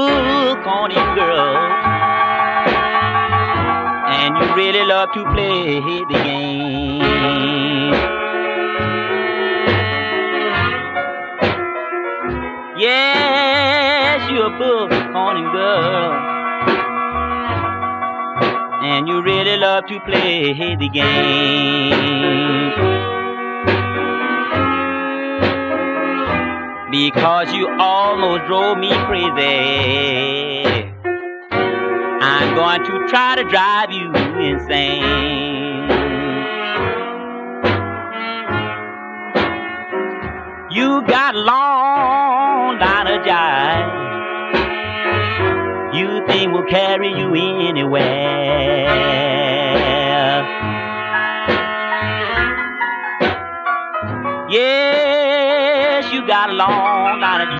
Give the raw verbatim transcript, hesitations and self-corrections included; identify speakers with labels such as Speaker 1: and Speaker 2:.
Speaker 1: corny girl, and you really love to play the game. Yes, you're a book corny girl, and you really love to play the game. Because you almost drove me crazy, I'm going to try to drive you insane. You got a long line of jive you think will carry you anywhere. Yes, you got a long line of